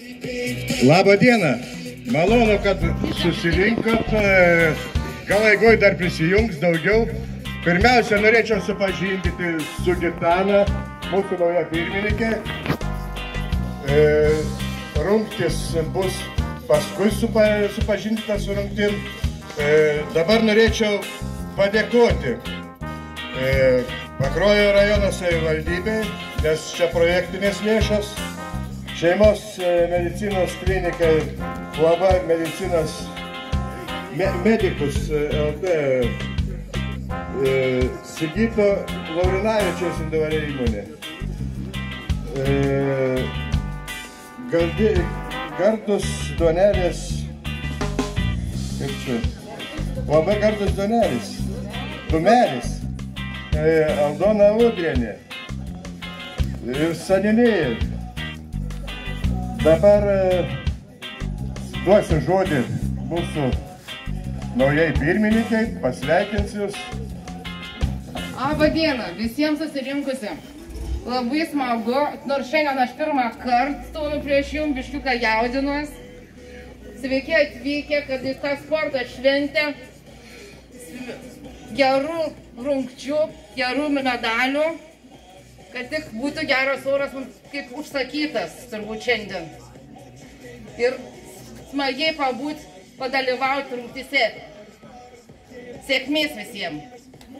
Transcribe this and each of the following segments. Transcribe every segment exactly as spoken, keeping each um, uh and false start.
Labą dieną. Malonu, kad susirinkot. Gal eigoj dar prisijungs daugiau. Pirmiausia, norėčiau supažindinti su Gitana, mūsų nauja pirmininkė. Rungtis bus paskui supažindinta su rungtim. Dabar norėčiau padėkoti Pakruojo rajono savivaldybei, nes čia projektinės lėšos. Šeimos medicinos klinikai, U A B medicinos medikus L T, Sigito Laurinavičiaus individuali įmonė, Gardus Duonelis, kaip čia, U A B Gardus Duonelis, Tumelis, Aldona Udrienė ir Saninėjai. Dabar duosiu žodį mūsų naujai pirmininkai, pasveikinsiu jūs. Labą dieną visiems susirinkusiem. Labai smagu, nors šiandien aš pirmą kartą stoviu prieš jums, biškiuką jaudinuos. Sveiki atvykę, kad į tą sporto šventę gerų rungčių, gerų medalių, kad tik būtų geras oras kaip užsakytas turbūt šiandien. Ir smagiai pabūt, padalyvauti rungtyse. Sėkmės visiems.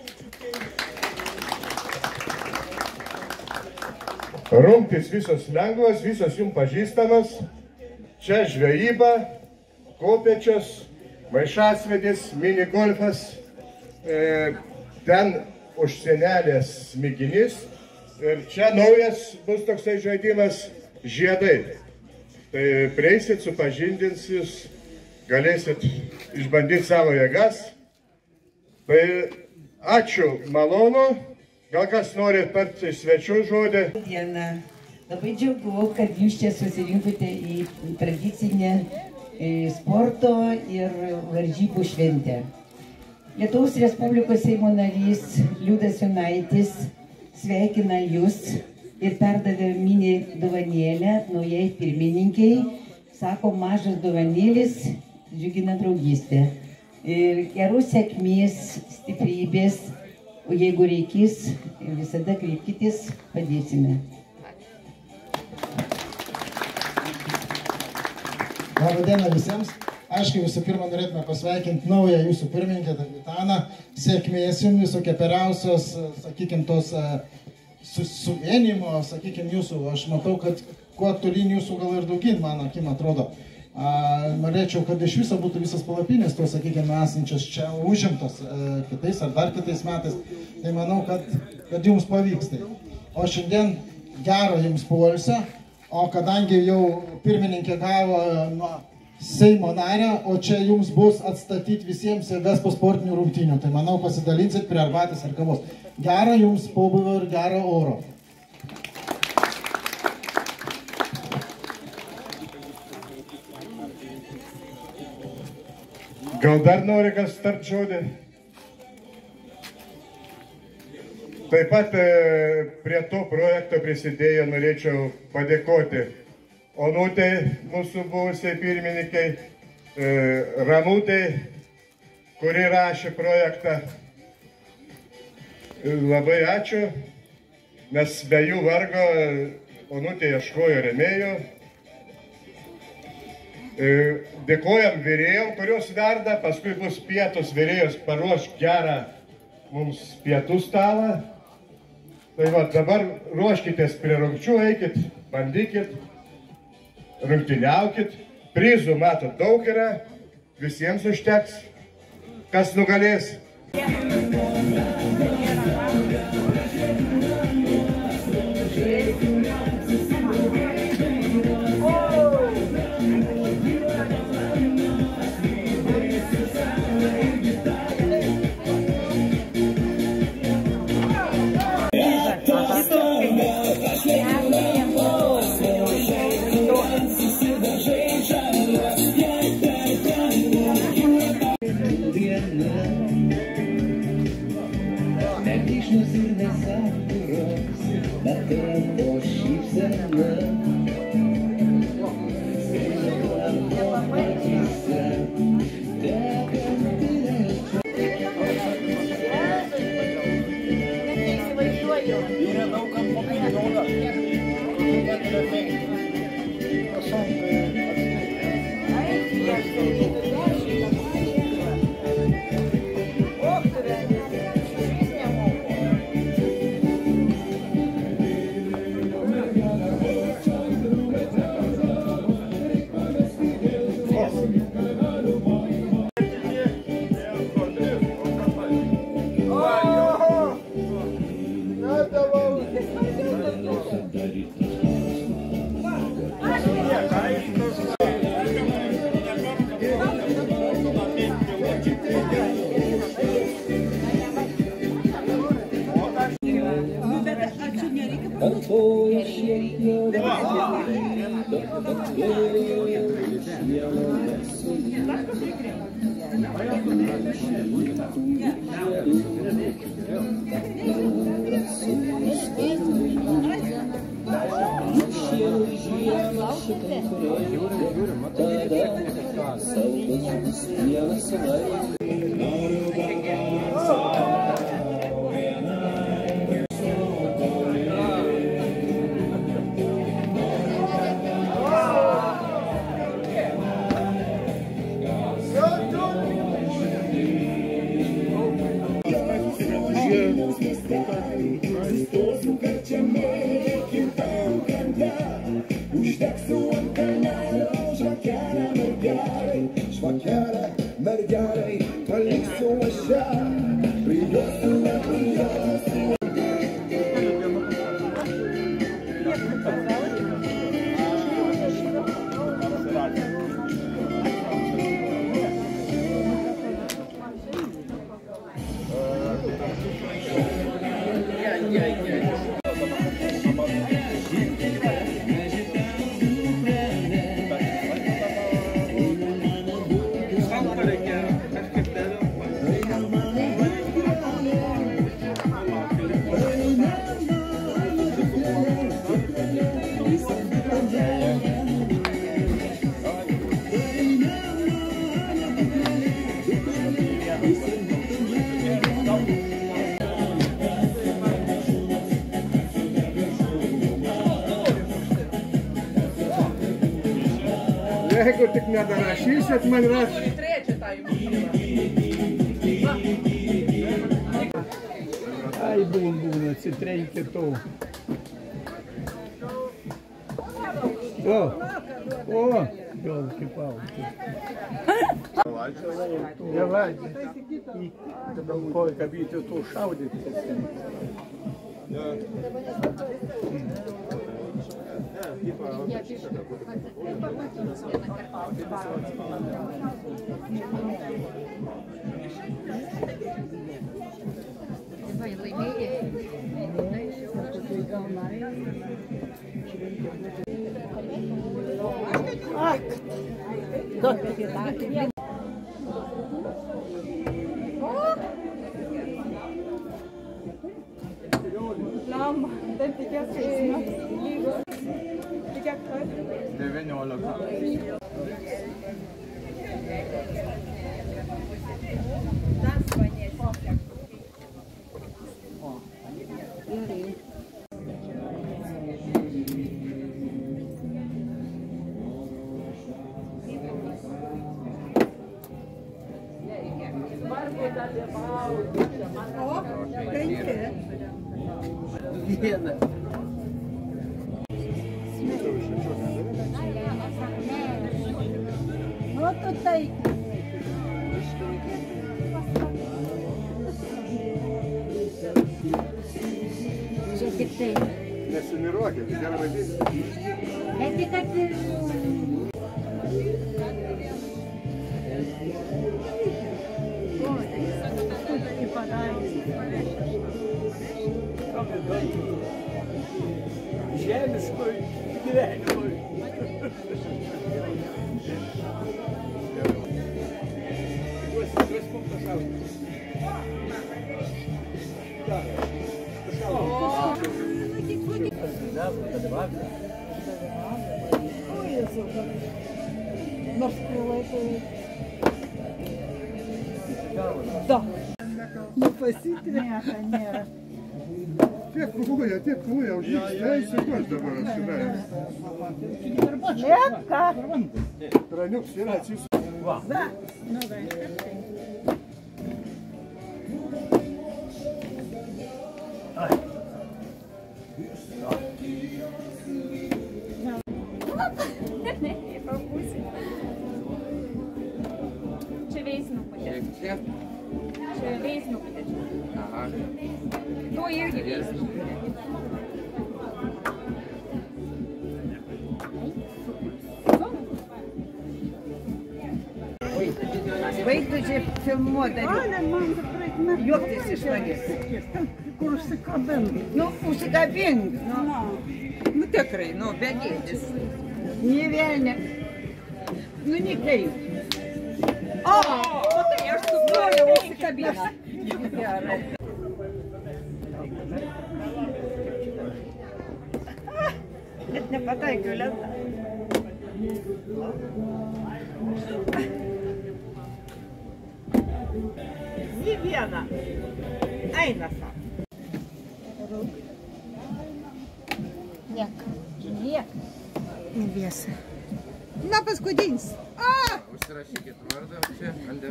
Rungtys visos lengvos, visos jums pažįstamos. Čia žvejyba, kopėčios, maišasvedis, mini golfas. Ten užsienelės smiginys. Ir čia naujas bus toksai žaidimas žiedai. Tai prieisit, supažindinsis, galėsit išbandyti savo jėgas. Tai ačiū, malonu. Gal kas nori pat svečių žodį? Diena. Labai džiaugu, kad jūs čia susirinkote į tradicinę sporto ir varžybų šventę. Lietuvos Respublikos Seimo narys Liudas Jonaitis sveikina jūs ir perdavė mini dovanėlę naujai pirmininkiai. Sako, mažas dovanėlis džiugina draugystę. Ir geros sėkmės, stiprybės, o jeigu reikės, visada kreipkitės, padėsime. Labą dieną visiems. Aišku, visų pirma, norėtume pasveikinti naują jūsų pirmininkę, Gitaną. Sėkmės jums visokiausios, sakykime, tos suvienimo, sakykime, jūsų. Aš matau, kad kuo tolyn jūsų gal ir daugyn, man akim atrodo. Norėčiau, kad iš viso būtų visas palapinės, to, sakykime, esančios čia užimtos kitais ar dar kitais metais. Tai manau, kad, kad jums pavyks tai. O šiandien gero jums poilsio, o kadangi jau pirmininkė gavo nuo Seimo narę, o čia jums bus atstatyti visiems jėgas po sportinių rungtynių. Tai manau, pasidalinsit prie arbatės ar kavos. Gero jums pobūvio ir gero oro. Gal dar nori kas tart žodį? Taip pat prie to projekto prisidėjo, norėčiau padėkoti Onutei, mūsų buvusiai pirmininkai, Ramutei, kuri rašė projektą. Labai ačiū, nes be jų vargo Onutė ieškojo rėmėjų. Dėkojam vyrėjom, kurios verda, paskui bus pietus, vyrėjos paruoš gerą mums pietų stalą. Tai va, dabar ruoškitės prie rungčių, eikit, bandykit. Rungtyniaukit, prizų, matot, daug yra, visiems užteks, kas nugalės. Mergišnos ir nes Jeigu tik nedarašysit, man rašy. Ai, bun, bun, atsitrenkė to. O, o, gal kaip auti. Nevadė. Tada koj kabyti to šaudyti. Lama, taip tikės, lygus. Kiek kartų? devyniolika. Tas panės. O, penki. Viena. O, tu tai. Čia tik tai. Nesiniruokit, gerą vadinti. Bet tik kad... Žemiškoj gyvenimui. Nors prilaikai... Da. Nepasitė. Nėra, nėra. Tiek kūja, tiek kūja, uždyks teisėkos dabar atsidaręs. Lėka. Traniuks yra atsis. Va. Nu, va. Čia veisnukutė. Čia veisnukutė. Aha. To irgi veisnukutė. Vaikų čia filmuodami. Juoktis iš manęs. Kur užsikabink. Nu, užsikabink. Nu, Nu tikrai, nu, begėdis. Nė velnė. Nu, nekreip. O, o tai aš sugrojau užsikabinęs. Gerai. Net nepataikiu lentą. Nė vieną. Eina savo. Niek. Niek. Nebiesa. Na, paskutinis. A! Užsirašykit vardą čia.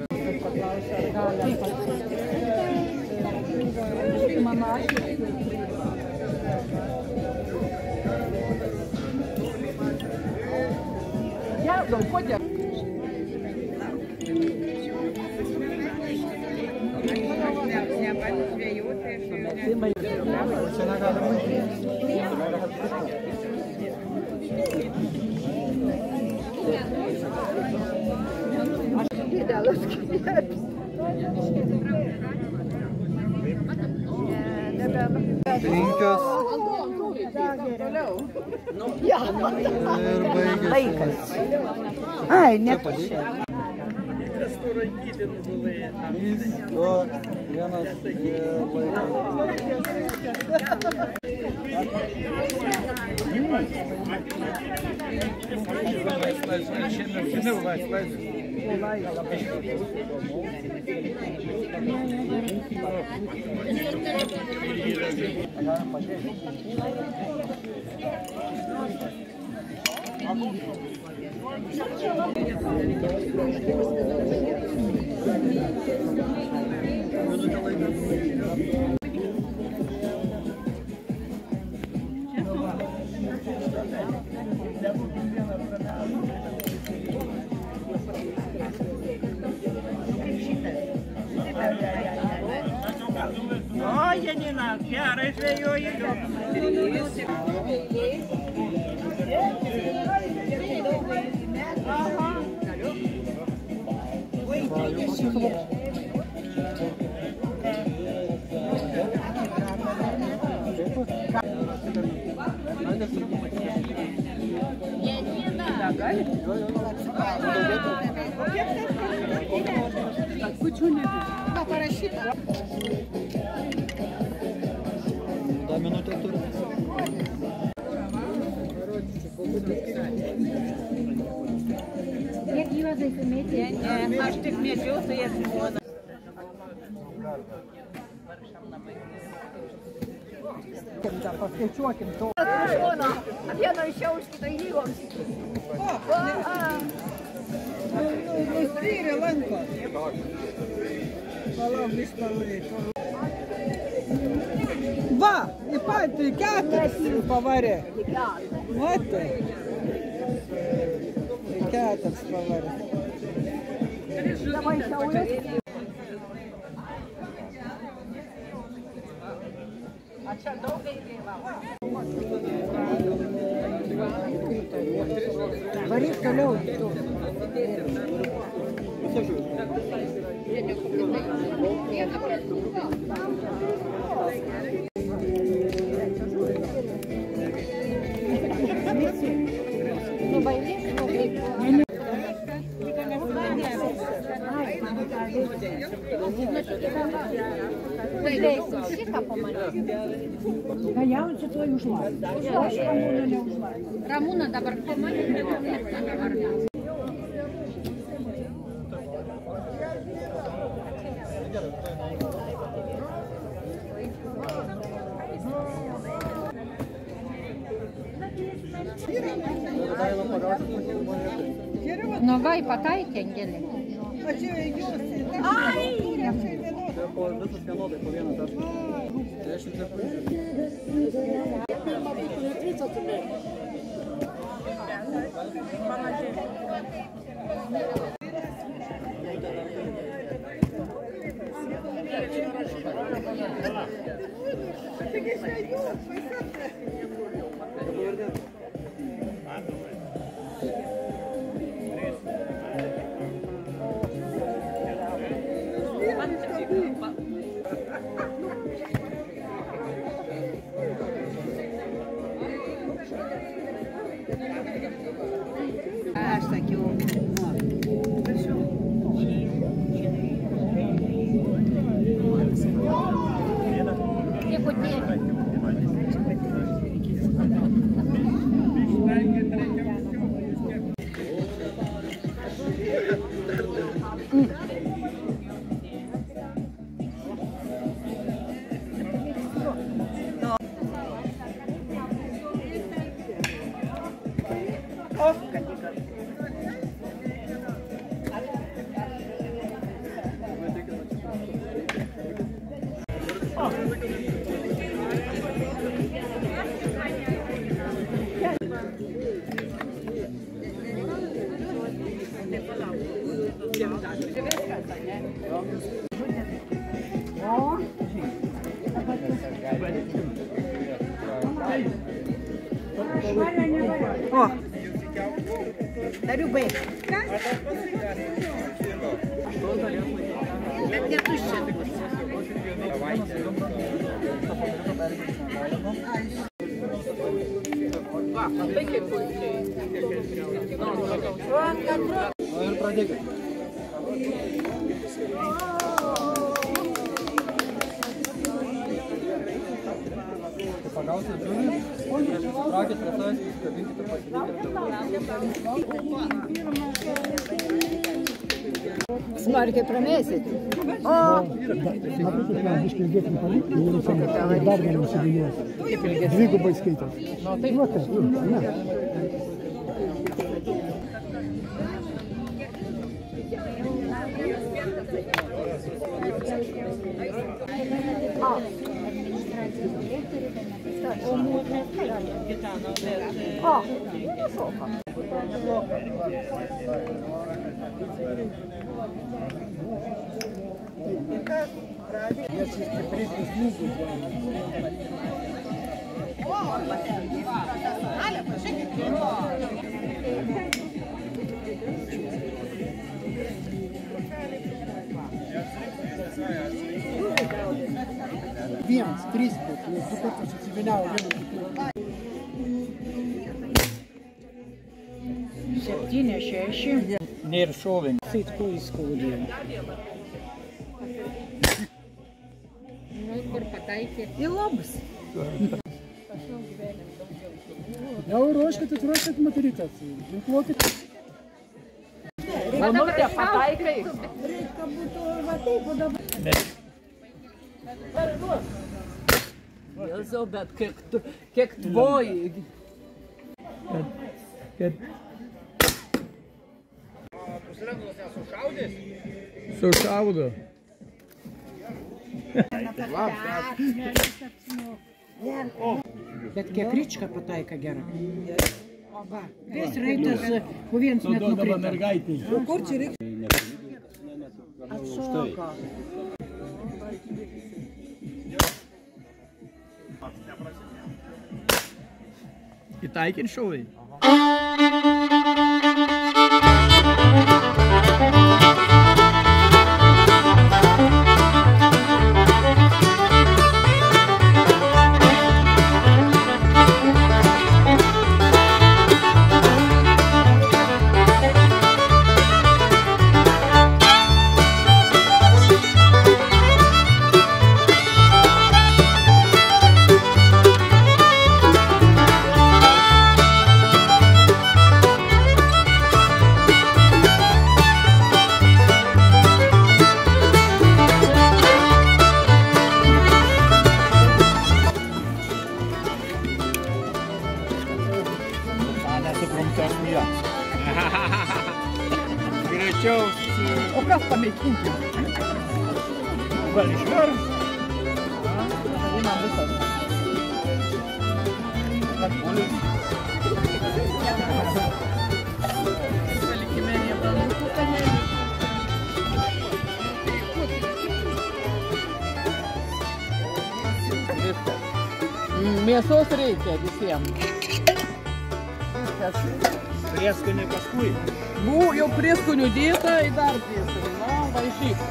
Ja, gal kodėl? Penkios. Laikas. Ai, ne pačiai. Trys, du, vienas O, Janina, gerai žvejoji. Aha. Da minutę turi. Kiek juozai sumėtė? Ne, aš tik mėčiau, tai atsiduoda. Paskaičiuokim to. Vieno išėjau iš kito įlygoms. Nustryrė lanko. Palauk, viską laiko. Va, į patį keturis pavarė. Matai? Į keturis pavarė. A čia daug įgėva. Varyk toliau. Galiausiai tuoj užlaik. Aš Ramūną neužlaik. Ramūną dabar pamatė. Nu va, pataikė Angelė. Ai! Po visas vienodai, po vieną tašką. Dešimt sakiau. O, Dariubai. Bet netuščia. Va, matai kaip puikiai. O ir pradėkit. Pagausit žuvį, traukit prie savęs, kabinkite, pasidykite. Smarkiai pramėsit. O! Dvigubai skaitos. Nu, taip. O, nesoka. Vienas, trys, bet du kartus atsivyniavo vienu kitu. Septyni, šeši. Nėra šovin. Saitku įskaudė. Nu, kur pataikė? Į labas. Jau ruoškit, ruoškit materykas. Ginkluokit. Manutė, pataikai. Reikia būtų va taip, o dabar. Jėzau, bet kiek, tu, kiek tvoji. Kad... Sušaudo. Bet kiek ryčka pataika gerą. Va, vis raitas po vienas net nukrito. O kur čia reikia? Atšoka. Įtaikin šovai. Greičiau. O kas pamėginti? Gal išvers? Imam visas. Palikime nebanukų kanelį. Viskas. Mėsos reikia visiems. Viskas. Prieskoniai paskui. Buvo jau prieskonių dėta, į dar prieskonių. Na, važyk.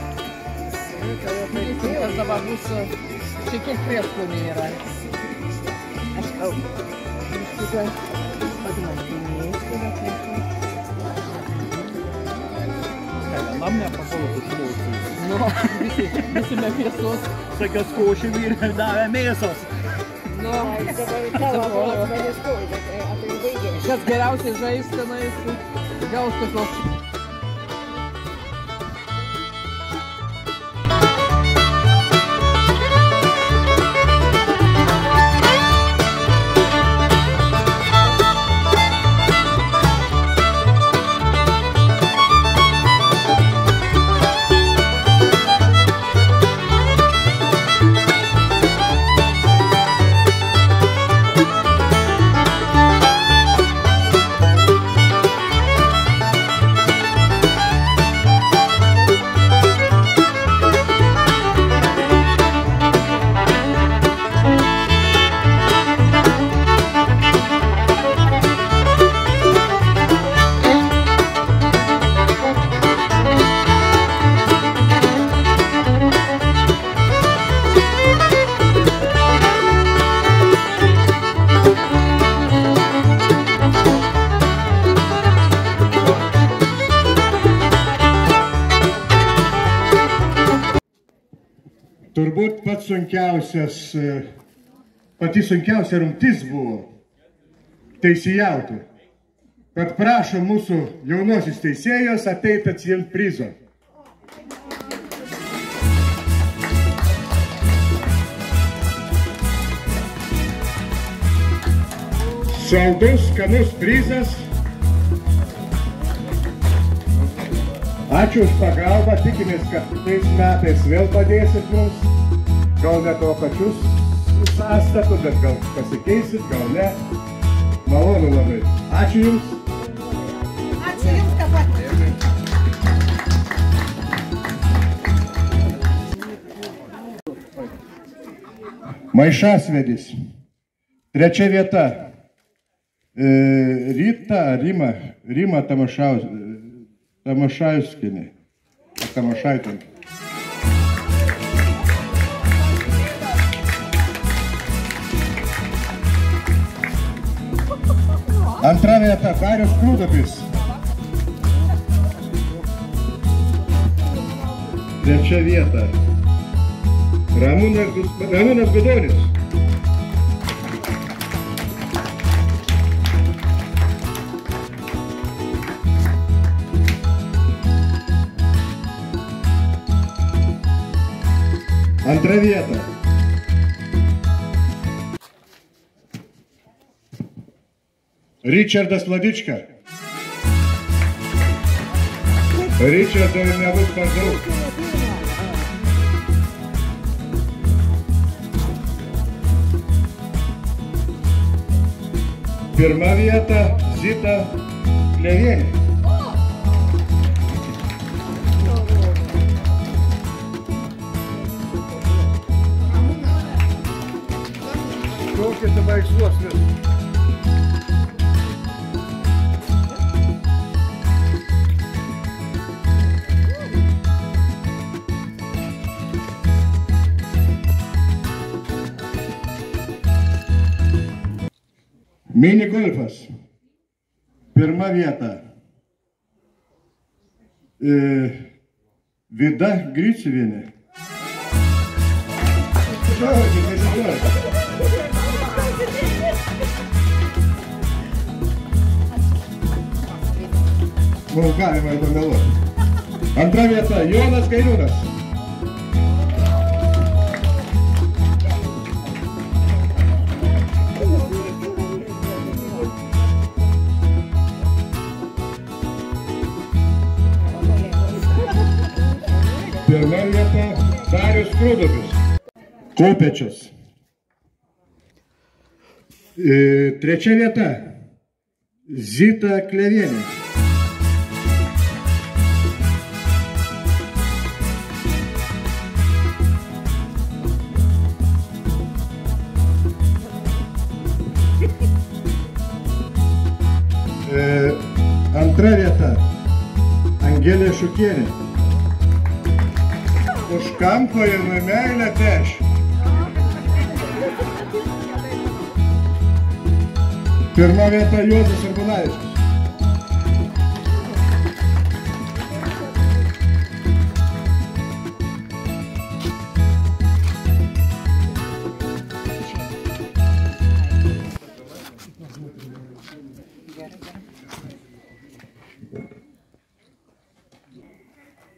Kas dabar bus, šiek tiek prieskonių yra. Aš kalbu. Am nepakalbu išklausyti. Nu, visi, visi be mėsos. Sakiau, košė vyrė davė mėsos. Nu, kas geriausiai žais tenais, gaus tokios. Turbūt pats sunkiausias, pati sunkiausia rungtis buvo teisėjauti, kad prašo mūsų jaunosius teisėjos ateiti atsiimti prizo. Saldus, skanus prizas. Ačiū už pagalbą, tikimės, kad kitais metais vėl padėsit mums. Gal ne to pačius sąstatų, bet gal pasikeisit, gal ne. Malonu labai. Ačiū Jums. Ačiū Jums, tą patį. Maišasvedis. Trečia vieta. Rita, Rima, Rima Tamašaus. Tamašauskinė. Tamašaitė. Antra vieta Darius Krūdopis. Trečia vieta Ramūnas, Ramūnas Gudonis. Antra vieta Ričardas Vladička. Ričardo nebus per daug. Pirma vieta Zita Klevienė. Kokie paveiksluos vis. Mini golfas. Pirma vieta. E, Vida Griciuvienė. Žodžiai, nežinojau. Mums galima ir pameluoti. Antra vieta Jonas Gailiūnas. Pirma vieta Darius Krūdopis. Kopečius. E, trečia vieta Zita Klevienė. E, antra vieta Angelė Šukienė. Už kampo ir nuo meilę peš. Pirma vieta Juozas Urbonavičius.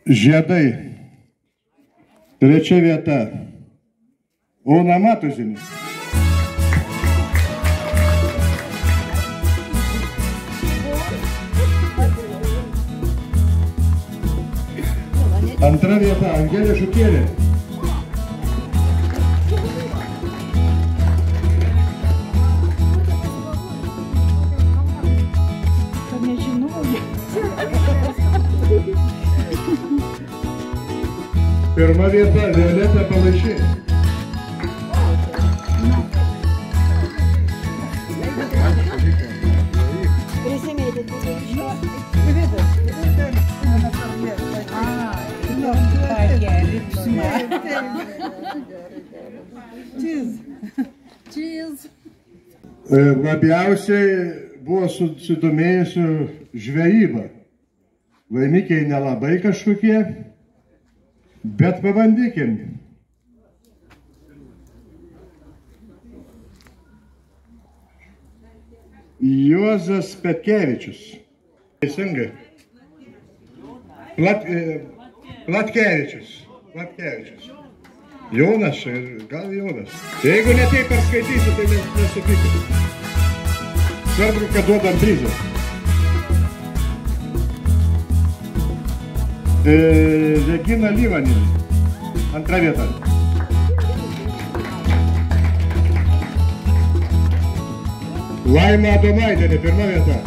Žiedai. Trečia vieta. Ona Matuzienė. Antra vieta. Angelė Žukienė. Pirma vieta Violeta Palaišė. Labiausiai buvo susidomėjusių žvejyba. Laimikiai nelabai kažkokie, bet pabandykim. Juozas Petkevičius. Teisingai. Plat, Platkevičius. Platkevičius. Jonas, gal Jonas. Jeigu ne taip perskaitysi, tai nesupykit. Svarbu, kad duodam prizą. E, Regina Lyvaninė. Antra vieta. Laima Adomaitienė. Pirma vieta.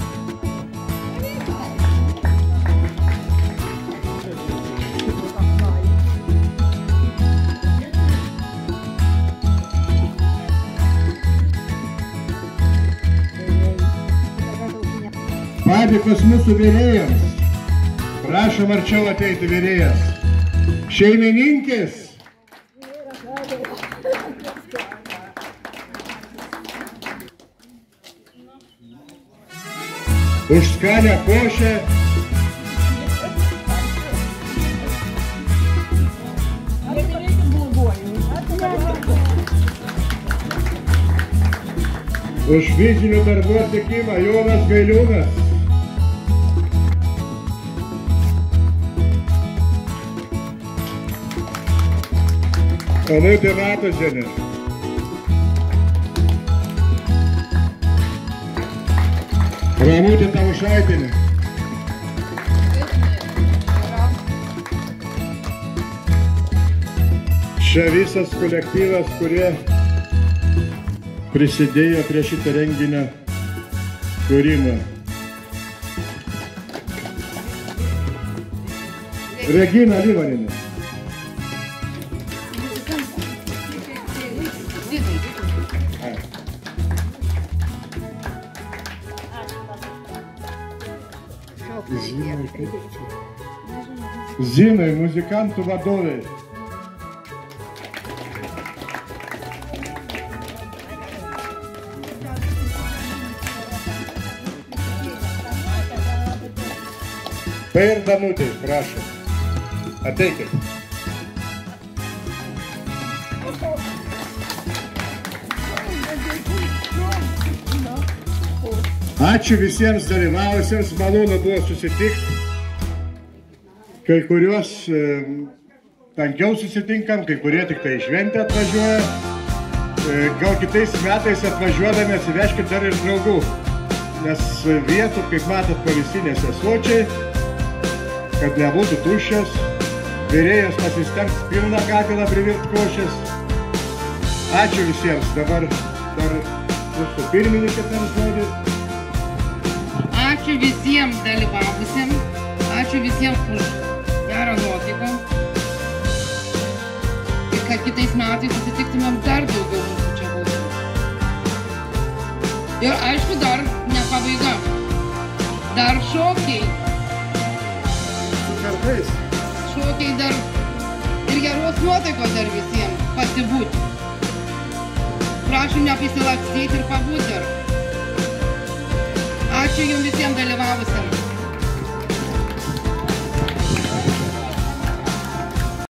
Padėkos mūsų vyrėjams. Prašom arčiau ateiti vyrėjas. Šeimininkės. Už skanę košę. Už fizinių darbų atlikimą Jonas Gailiūnas. Onutė Matuzienė. Ramutė Tamušaitienė. Čia visas kolektyvas, kurie prisidėjo prie šitą renginio kūrimą. Regina Lyvaninė. Zinai, muzikantų vadovai. Ir Danutė, prašom. Ateikit. Ačiū visiems dalyvavusiems, malonu buvo susitikti. Kai kuriuos e, tankiau susitinkam, kai kurie tik tai šventę atvažiuoja. E, gal kitais metais atvažiuodami atsiveškit dar ir draugų. Nes vietų, kaip matot, pavėsinėse sočiai, kad nebūtų tuščios. Virėjas pasistengs pilną katilą privirt košės. Ačiū visiems. Dabar dar mūsų pirmininkė ten žodį. Ačiū visiems dalyvavusiems. Ačiū visiems už gerą nuotaiką. Ir kad kitais metais susitiktumėm dar daugiau mūsų čia būtų. Ir aišku, dar ne pabaiga. Dar šokiai. Kartais. Šokiai dar ir geros nuotaikos dar visiems pasibūti. Prašom neprisilakstyti ir pabūti dar. Ačiū jums visiems dalyvavusiems.